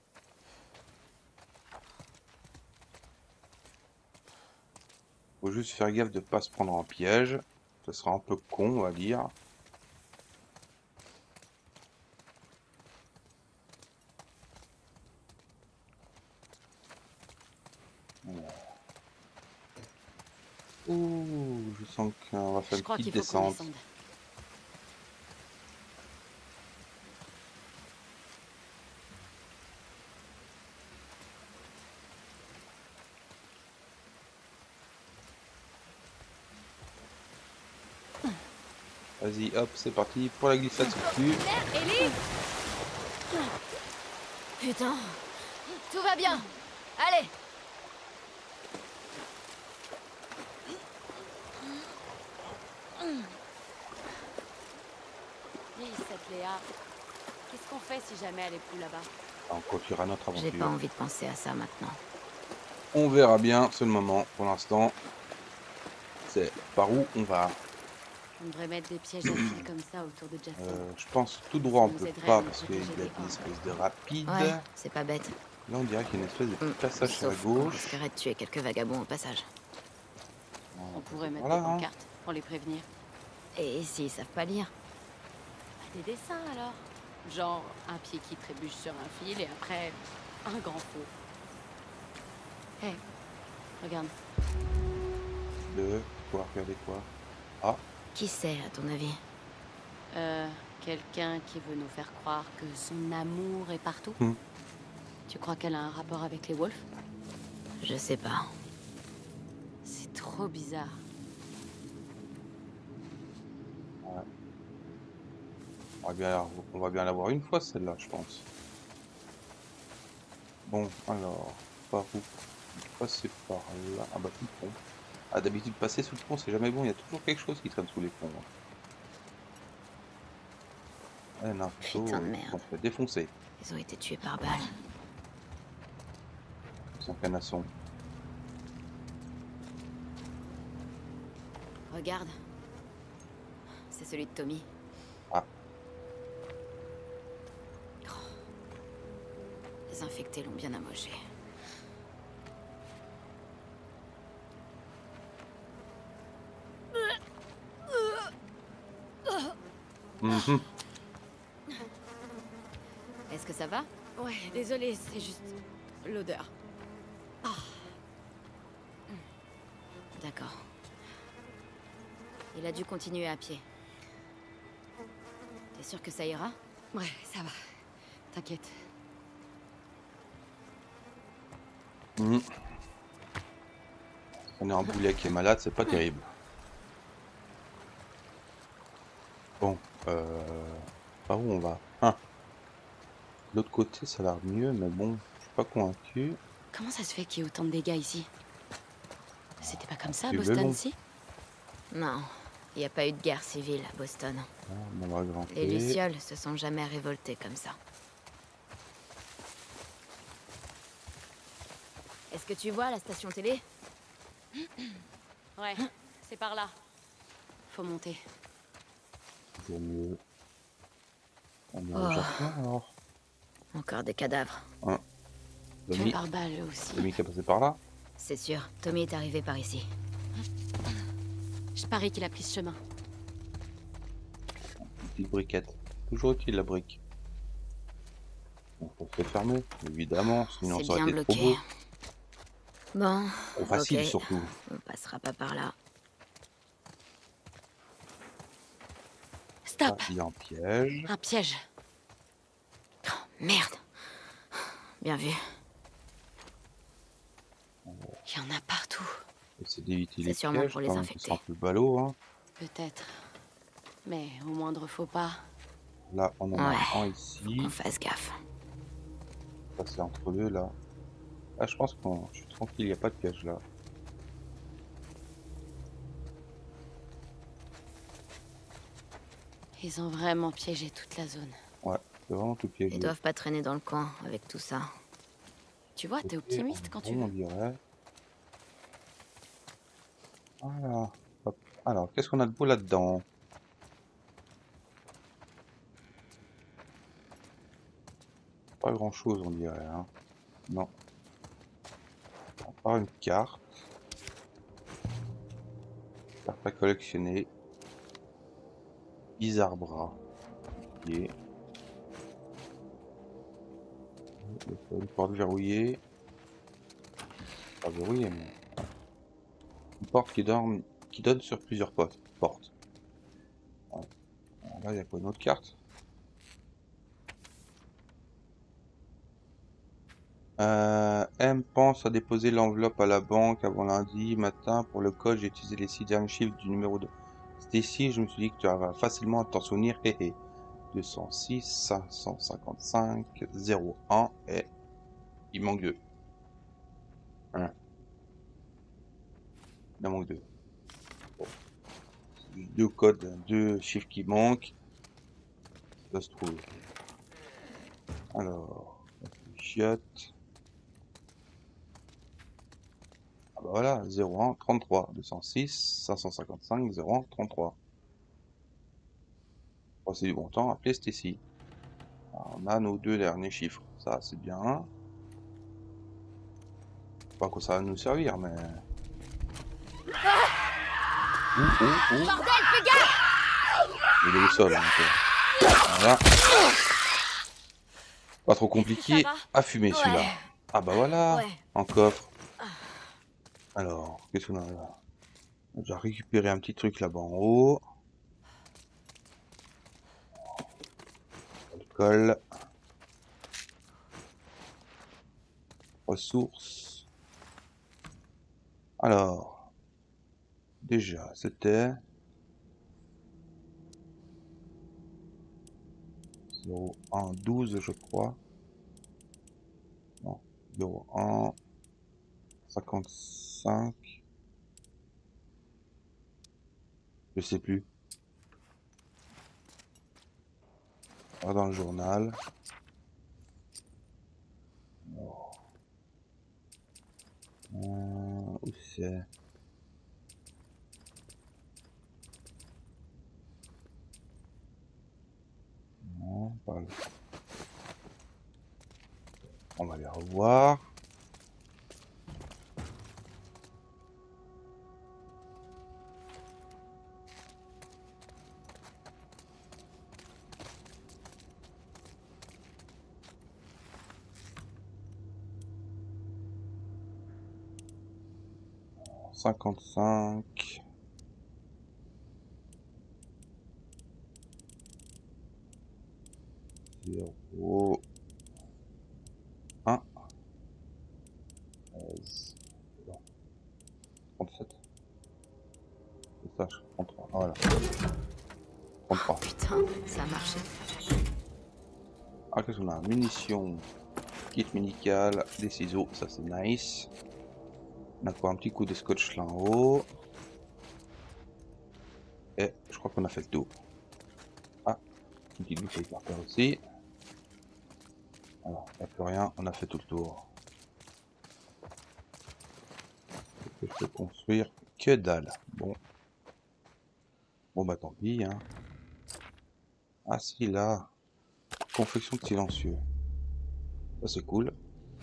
Faut juste faire gaffe de pas se prendre en piège. Ce sera un peu con, on va dire. Ouh, je sens qu'on va faire Je une crois petite qu'il faut qu'on descente. descende. Vas-y, hop, c'est parti pour la glissade sur le cul. Ellie, Putain, tout va bien. Allez. Dis, cette Léa, qu'est-ce qu'on fait si jamais elle est plus là-bas? On continuera notre J'ai pas aventure. envie de penser à ça maintenant. On verra bien, c'est le moment. Pour l'instant, c'est par où on va. On devrait mettre des pièges à fil comme ça autour de Jackson. Je pense tout droit on Ça nous peut aiderait pas à nous parce qu'il y a protéger des une vents. espèce de rapide. Ouais, c'est pas bête. Là on dirait qu'il y a une espèce de petit passage sur la Sauf qu'on gauche. risquerait de tuer quelques vagabonds au passage. On pourrait mettre Voilà, des hein. pancartes pour les prévenir. Et s'ils savent pas lire? Des dessins alors. Genre un pied qui trébuche sur un fil et après un grand feu. Hé, regarde. De quoi, regarder quoi. Qui c'est, à ton avis? Quelqu'un qui veut nous faire croire que son amour est partout. Hmm. Tu crois qu'elle a un rapport avec les Wolves? Je sais pas. C'est trop bizarre. On va bien l'avoir une fois celle-là, je pense. Bon, alors, par où? Passer par là. Ah bah, sous le pont. Ah, d'habitude, passer sous le pont, c'est jamais bon. Il y a toujours quelque chose qui traîne sous les ponts. Eh non, plutôt, Putain de merde. on se fait défoncer. Ils ont été tués par balle. Sans canasson. Regarde. C'est celui de Tommy. Ah. Oh. Les infectés l'ont bien amoché. Mhm. Est-ce que ça va? Ouais, désolé, c'est juste l'odeur. D'accord. Il a dû continuer à pied. T'es sûr que ça ira? Ouais, ça va. T'inquiète. Mhm. On est un boulet qui est malade, c'est pas terrible. Bon, par où on va? Ah. De l'autre côté, ça a l'air mieux, mais bon, je suis pas convaincu. Comment ça se fait qu'il y ait autant de dégâts ici? C'était pas comme ça à C'est Boston, violent. si? Non. Il n'y a pas eu de guerre civile à Boston. Ah, on va grimper. Les Lucioles se sont jamais révoltés comme ça. Est-ce que tu vois la station télé? Ouais, c'est par là. Faut monter. Toujours mieux. On est Oh. au jardin alors. Encore des cadavres. Tués Tommy, par balle, eux aussi. Tommy qui est passé par là. C'est sûr. Tommy est arrivé par ici. Je parie qu'il a pris ce chemin. Une petite briquette. Toujours utile la brique. Bon, faut se fermer, évidemment, sinon C'est ça aurait bien été trop bloqué. beau. Bon. Trop facile ok. surtout. On passera pas par là. Ah, Stop! il y a un piège. Un piège. Oh, merde. Bien vu. Il y en a partout. Essayer d'éviter C'est les sûrement pièges, pour les quand même, infecter. c'est un peu ballot, hein. Peut-être. Mais au moindre faux pas. Là, on en Ouais. a un ici. On fasse gaffe. Passer entre deux, là. Là, je pense que je suis tranquille, il n'y a pas de piège, là. Ils ont vraiment piégé toute la zone. Ouais, c'est vraiment tout piégé. Ils doivent pas traîner dans le coin avec tout ça. Tu vois, t'es optimiste quand tu On veux. dirait. Voilà. Hop. Alors, qu'est-ce qu'on a de beau là-dedans? Pas grand chose on dirait, hein. Non. À part une carte. Carte à collectionner. Bizarre bras. Ok. Une porte verrouillée. Pas verrouillée, mais... Une porte qui donne sur plusieurs portes. Ouais. Alors là, il y a pas une autre carte. M pense à déposer l'enveloppe à la banque avant lundi matin. Pour le code, j'ai utilisé les 6 derniers chiffres du numéro de Stacy. Je me suis dit que tu vas facilement t'en souvenir. Hé hé. 206, 555, 01 et il manque 2. Hein. Il en manque 2. Bon. Deux codes, deux chiffres qui manquent. Ça doit se trouver. Alors, chiotte. Ah bah voilà, 01, 33, 206, 555, 01, 33. Oh, c'est du bon temps, appelez Stacy. On a nos deux derniers chiffres, ça c'est bien. Pas que ça va nous servir, mais... Bordel, fais gaffe! Il est au sol, hein, donc, voilà. Pas trop compliqué à fumer celui-là. Ah bah voilà, Ouais. en coffre. Alors, qu'est-ce qu'on a là? On a déjà récupéré un petit truc là-bas en haut. Alcool. Ressources. Alors, déjà, c'était 01 12 je crois. Non, 01 55. Je sais plus. Alors, dans le journal. Où c'est? Non, pas là. On va les revoir. « 55 ». 0 1 13 37. C'est ça, 33. Voilà. 33. Putain, ça a marché. Ah, qu'est-ce qu'on a? Munitions, kit médical, des ciseaux, ça c'est nice. On a quoi? Un petit coup de scotch là en haut. Et je crois qu'on a fait le tour. Ah, une petite bouteille par terre aussi. Alors, il n'y a plus rien, on a fait tout le tour. Je peux construire que dalle. Bon. Bon bah tant pis, hein. Ah si, là. Confection de silencieux. Ça c'est cool.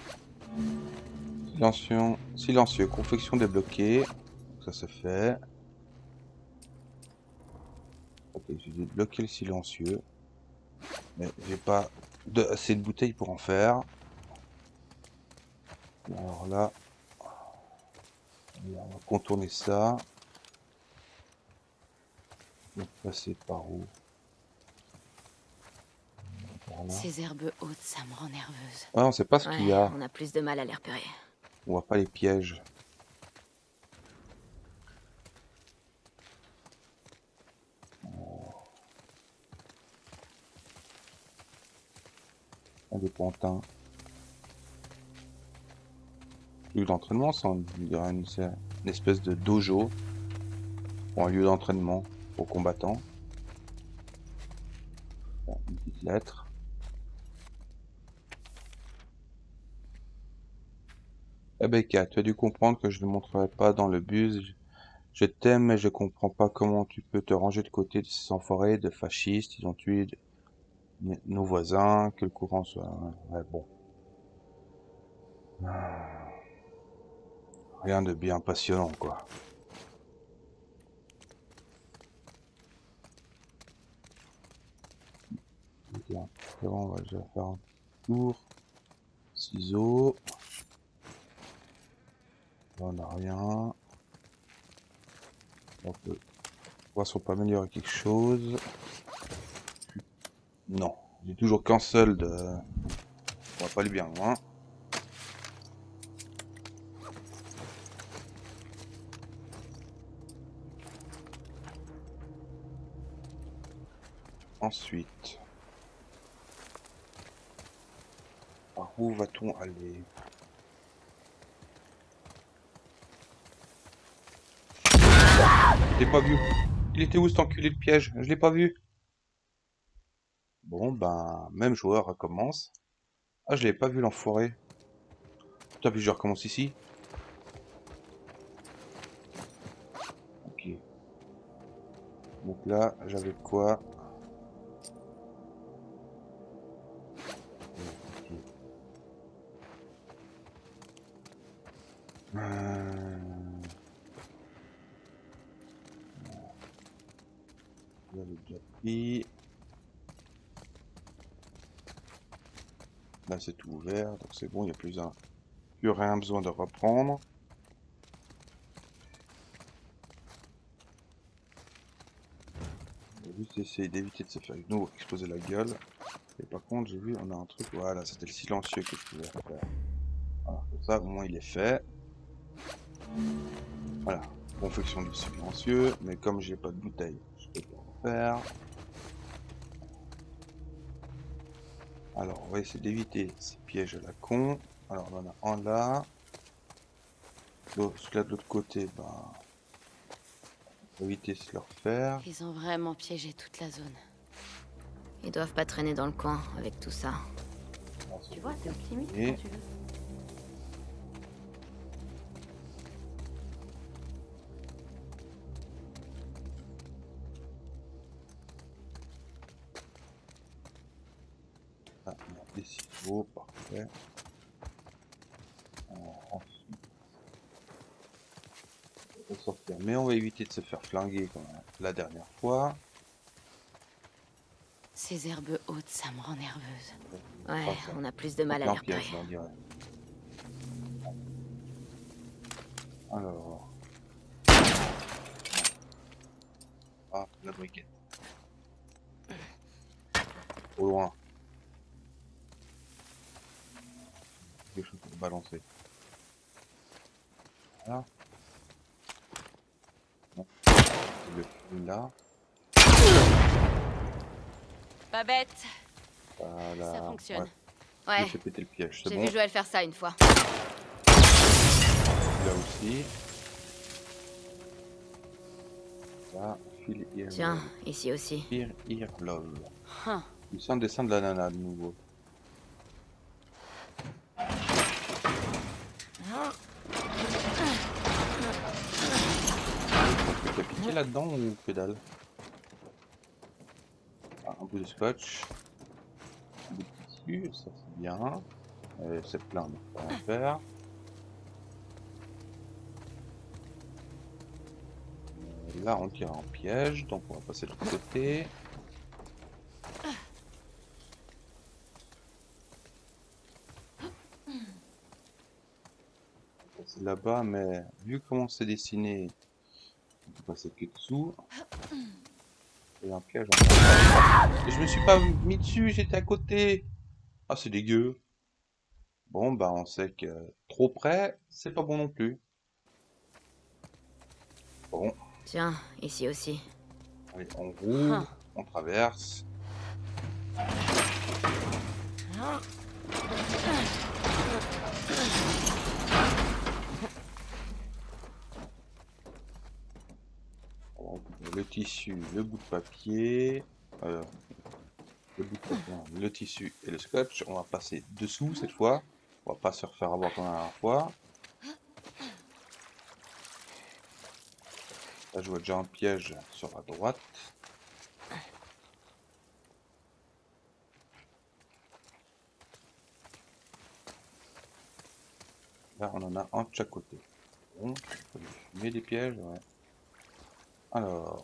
Silencieux, confection débloquée. Ça se fait. Ok, j'ai débloqué le silencieux. Mais j'ai pas assez de bouteilles pour en faire. Alors là, on va contourner ça. Donc passer par où? Par là. Ces herbes hautes, ça me rend nerveuse. Ouais, on sait pas ce qu'il y Ouais, a. on a plus de mal à les repérer. On voit pas les pièges. Des pantins. Lieu d'entraînement, ça on dirait c'est une espèce de dojo. Ou un lieu d'entraînement aux combattants. Une petite lettre. Rebecca, tu as dû comprendre que je ne montrerai pas dans le bus. Je t'aime, mais je comprends pas comment tu peux te ranger de côté de ces enfoirés, de fascistes. Ils ont tué nos voisins, que le courant soit... Ouais, bon. Rien de bien passionnant, quoi. Bien. Bon, on va déjà faire un tour. Ciseaux. Là, on n'a rien. On peut voir si on peut améliorer quelque chose. Non. J'ai toujours qu'un seul de... On va pas aller bien loin. Ensuite, par où va-t-on aller? Je l'ai pas vu. Il était où cet enculé de piège? Je l'ai pas vu. Bon, ben, même joueur recommence. Ah, je l'ai pas vu l'enfoiré. Putain, puis je recommence ici. Ok. Donc là, j'avais quoi? Ok. J'avais déjà pris. Là, c'est tout ouvert, donc c'est bon, il n'y a plus rien besoin de reprendre. On va juste essayer d'éviter de se faire avec nous exploser la gueule. Et par contre, j'ai vu, on a un truc, voilà, c'était le silencieux que je pouvais faire. Voilà, comme ça, au moins, il est fait. Voilà, confection du silencieux, mais comme j'ai pas de bouteille, je peux pas en faire. Alors, on va essayer d'éviter ces pièges à la con. Alors, on en a un là. Celui-là de l'autre côté, bah, on va éviter de se le refaire. Ils ont vraiment piégé toute la zone. Ils doivent pas traîner dans le coin avec tout ça. Tu vois, t'es optimiste Et- quand tu veux. Ah, on a des ciseaux, parfait. Ensuite, on va sortir. Mais on va éviter de se faire flinguer comme la dernière fois. Ces herbes hautes, ça me rend nerveuse. Ouais, Ah, ça. on a plus de mal à Un les piège, repérer. on dirait. Alors. Ah, la briquette. Au loin. Quelque chose pour balancer. Voilà. Non. Le là. Pas bête. Voilà. Ça fonctionne. Ouais. Ouais, J'ai pété le piège, c'est j'ai bon. vu Joël faire ça une fois. Là aussi. Là, fil here. Tiens, ici aussi. Here, love. Huh. Il sent le dessin de la nana de nouveau. Est-ce que t'as piqué là-dedans ou que dalle? Ah, un bout de scotch. Un bout de tissu, ça c'est bien. C'est plein, donc on va en faire. Là on tire en piège, donc on va passer de l'autre côté. C'est là-bas, mais vu comment c'est dessiné, on peut passer que dessous. Et un piège en... Et je me suis pas mis dessus, j'étais à côté. Ah, c'est dégueu. Bon, bah on sait que trop près, c'est pas bon non plus. Bon, Tiens, ici aussi. allez, on roule, on traverse. On récupère le tissu, le bout de papier, le bout de papier, non, le tissu et le scotch. On va passer dessous cette fois. On va pas se refaire avoir comme la dernière fois. Là, je vois déjà un piège sur la droite. Là, on en a un de chaque côté. Bon, faut les fumer des pièges, ouais. Alors,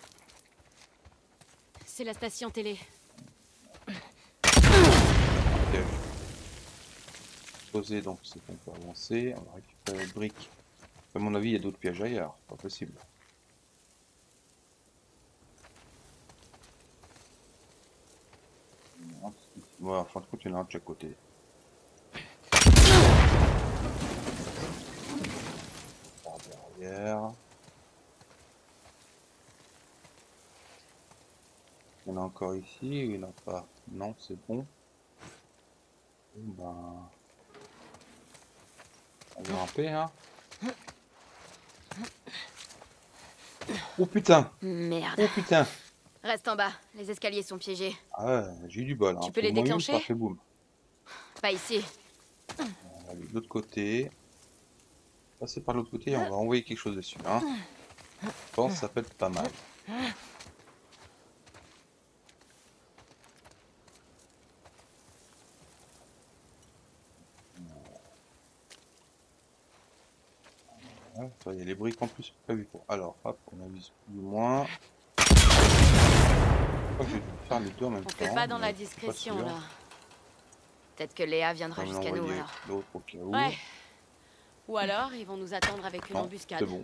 C'est la station télé. piège posé, donc c'est qu'on peut avancer. On va récupérer le brique. À mon avis, il y a d'autres pièges ailleurs, pas possible. Ouais, en fin de compte, il y en a un de chaque côté. Par derrière. Il y en a encore ici, il n'y en a pas. Non, c'est bon. Bon, ben... on va grimper, hein. Oh putain! Merde. Oh putain! Reste en bas, les escaliers sont piégés. Ah ouais, j'ai eu du bol, hein. Tu peux les Au moins une, déclencher? ça a fait boum. Pas ici. On va aller de l'autre côté. Passer par l'autre côté et on va envoyer quelque chose dessus, hein. Je pense que ça peut être pas mal. Ouais, ça, il y a les briques en plus prévues pour. Alors, hop, on avise plus ou moins. Je crois que je vais faire les deux en même On temps. fait pas dans mais la je suis pas discrétion, sûr. là. Peut-être que Léa viendra On va jusqu'à nous, envoyer alors. l'autre au cas où. Ouais. Ou alors, ils vont nous attendre avec une Non, embuscade. c'est bon.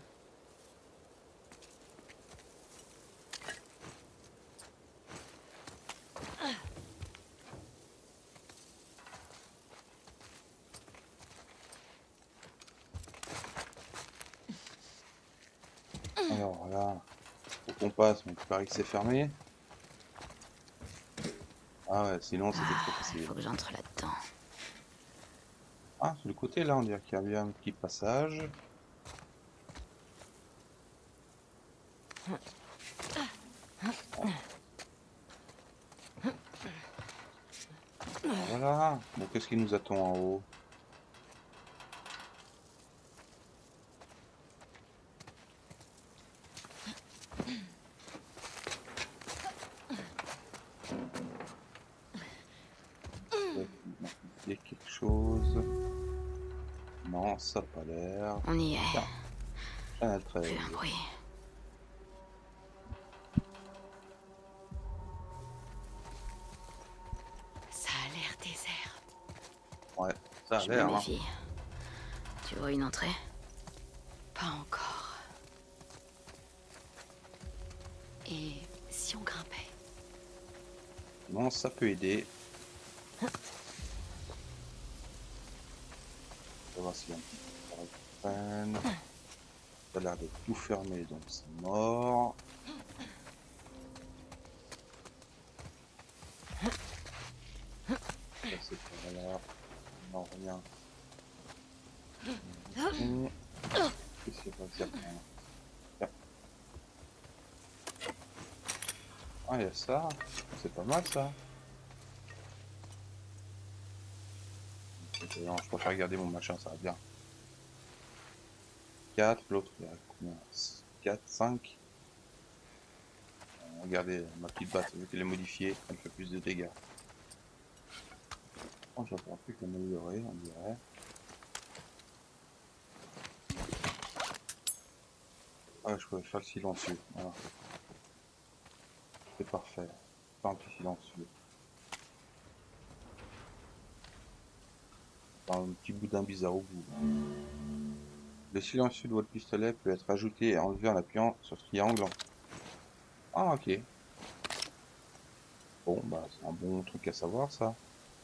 Alors là, faut qu'on passe, mais il paraît que c'est fermé. Ah ouais, sinon c'était trop Il facile. faut que j'entre là-dedans. Ah, sur le côté là, on dirait qu'il y a bien un petit passage. Voilà. Bon, qu'est-ce qui nous attend en haut? Il y a quelque chose. Non, ça n'a pas l'air. On y est. Tiens, Channel Plus 13. un bruit. Ça a l'air désert. Ouais, ça a Je me l'air. Hein. méfie. Tu vois une entrée? Pas encore. Et si on grimpait? Non, ça peut aider. On va voir s'il y a un petit freine. Ça a l'air d'être tout fermé, donc c'est mort. Ça c'est par là. Non, rien. Qu'est-ce qu'il va dire? Tiens. Ah, il y a ça. C'est pas mal ça. Non, je préfère regarder mon machin, ça va bien. 4, l'autre il y a combien? 4, 5. Regardez, ma petite batte, vu qu'elle est modifiée, elle fait plus de dégâts. Oh, je vais faire plus qu'améliorer, on dirait. Ah, je pouvais faire le silencieux, voilà. C'est parfait. Faire un petit silencieux. Un petit boudin bizarre au bout. Le silencieux de votre pistolet peut être ajouté et enlevé en appuyant sur ce triangle. Ah, ok. Bon, bah, c'est un bon truc à savoir, ça.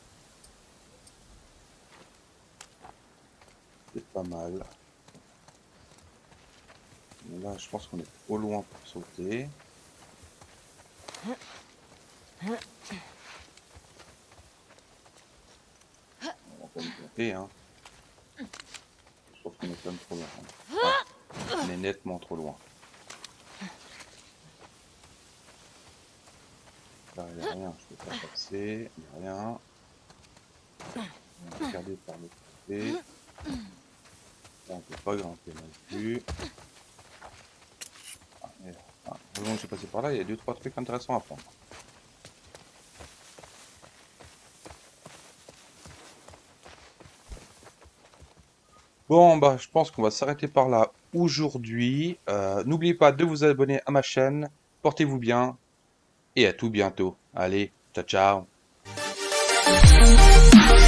C'est pas mal. Mais là, je pense qu'on est trop loin pour sauter. On va pas me planter, hein. Je trouve qu'on est quand même trop loin. Hein. On est nettement trop loin. Là, il n'y a rien, je peux pas passer. Il n'y a rien. On va regarder par l'autre côté. Là, on peut pas grimper non plus. Ah, merde. Ah, heureusement que j'ai passé par là, il y a 2-3 trucs intéressants à prendre. Bon, bah, je pense qu'on va s'arrêter par là aujourd'hui. N'oubliez pas de vous abonner à ma chaîne. Portez-vous bien et à tout bientôt. Allez, ciao ciao.